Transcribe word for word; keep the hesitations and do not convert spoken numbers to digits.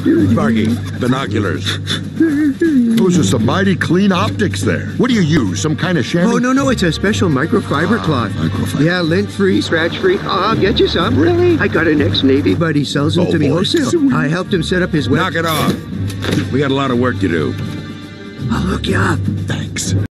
Sparky, binoculars. Those are some mighty clean optics there. What do you use? Some kind of chamois? Oh, no, no, it's a special microfiber Ah, cloth. microfiber. Yeah, lint-free, scratch-free. I'll get you some. Really? I got an ex-Navy buddy sells them Oh, to me boy. wholesale. Sweet. I helped him set up his web. Knock it off. We got a lot of work to do. I'll hook you up. Thanks.